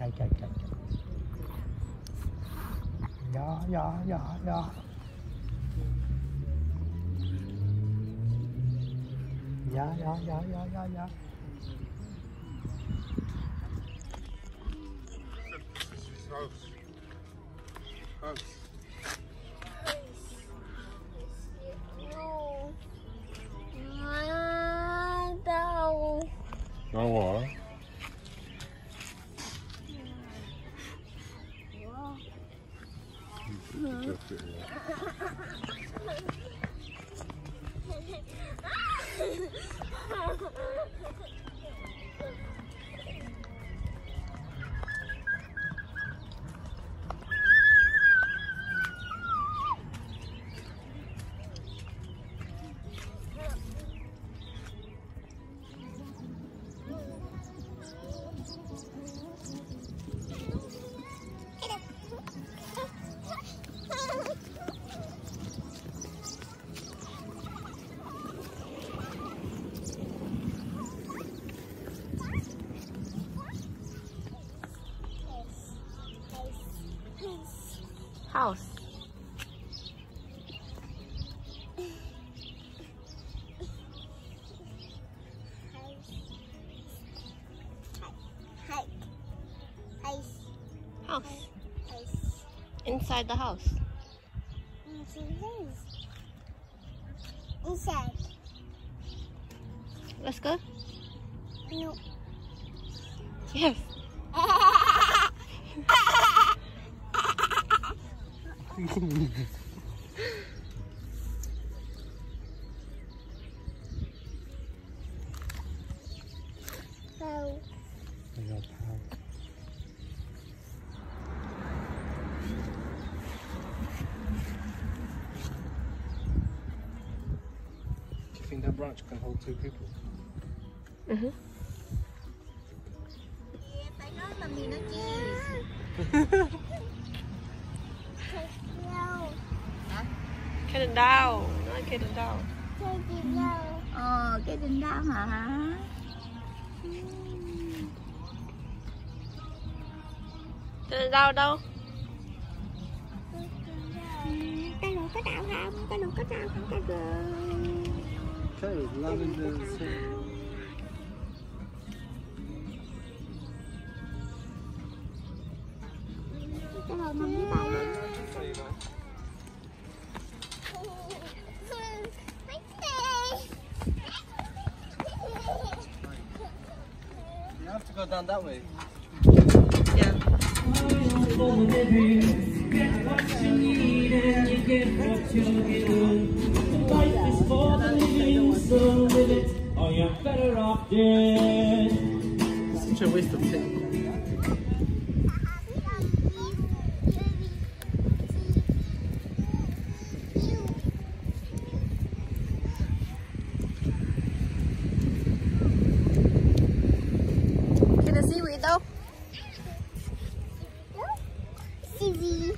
chạy. Dạ. Dạ. Đau hả? House. House. Inside the house. Inside. Let's go. No. Yes. No. Do you think that branch can hold 2 people? Mm-hmm. Phải nói làm gì nữa chứ? Caden down. Nói Caden down. Cái đinh đau hả? Caden down đâu? Cái lụa có đau không? Cái lụa có đau không? Cái Okay, lavender. lụa nằm dưới tay luôn. You have to go down that way. Yeah. Such a waste of time. Seaweed đâu? Seaweed.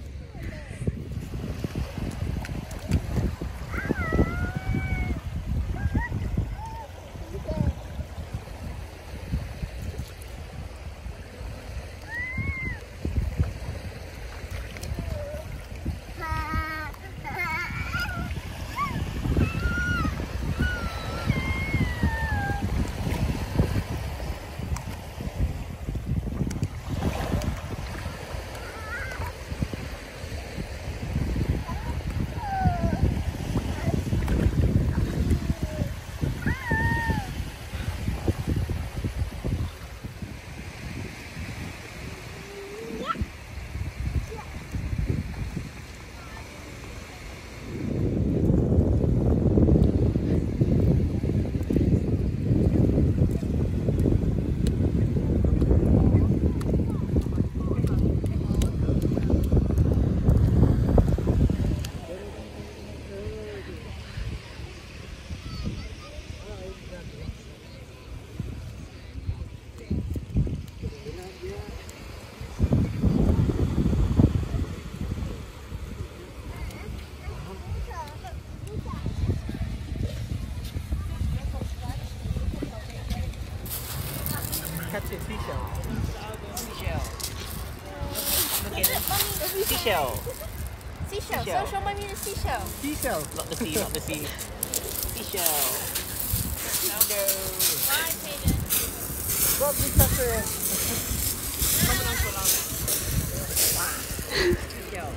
Catch a seashell. Seashell. Caden. Seashell. Seashell. Show mommy the seashell. Seashell. Not the sea, not the sea. Seashell. No. Bye, Caden. Rock this up here. Seashell.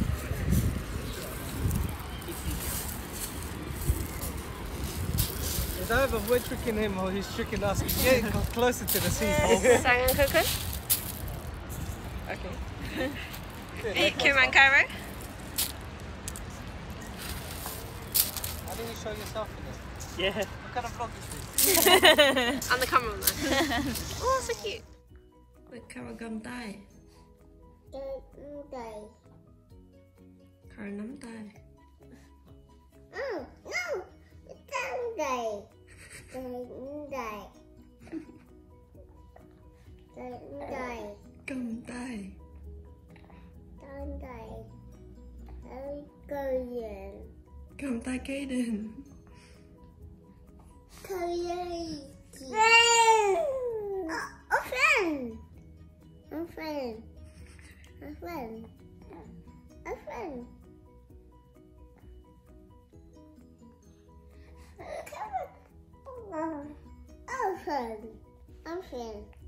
It's either we're tricking him or he's tricking us. He's getting closer to the sea. Sayang Coco. Okay. Kieran Cairo. Why didn't you show yourself in this? Yeah. What kind of vlog is this? I'm the cameraman. Oh, so cute. Look, Cara gum die. Cara num die. Oh, no. It's Sunday. Sunday. Sunday. Gum die. Sunday. Korean. Gum die Caden. Korean. A friend. A friend. A friend. A friend. A friend. A friend.